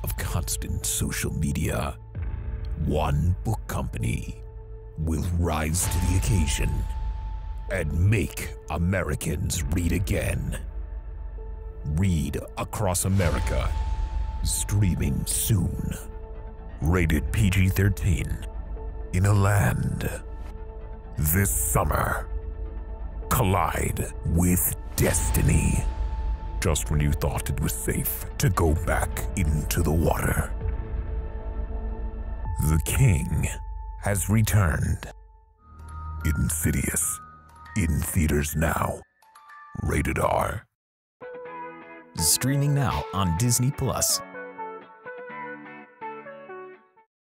of constant social media, one book company will rise to the occasion and make Americans read again. Read Across America, streaming soon. Rated PG-13. In a land this summer. Collide with destiny. Just when you thought it was safe to go back into the water, the king has returned. Insidious. In theaters now. Rated R. Streaming now on Disney+.